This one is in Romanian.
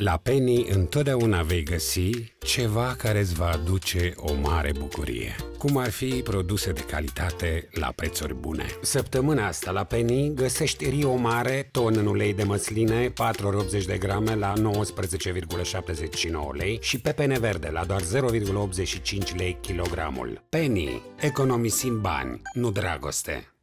La Penny întotdeauna vei găsi ceva care îți va aduce o mare bucurie, cum ar fi produse de calitate la prețuri bune. Săptămâna asta la Penny găsești Rio Mare, ton în ulei de măsline, 480 de grame la 19,79 lei și pepene verde la doar 0,85 lei kilogramul. Penny. Economisim bani, nu dragoste.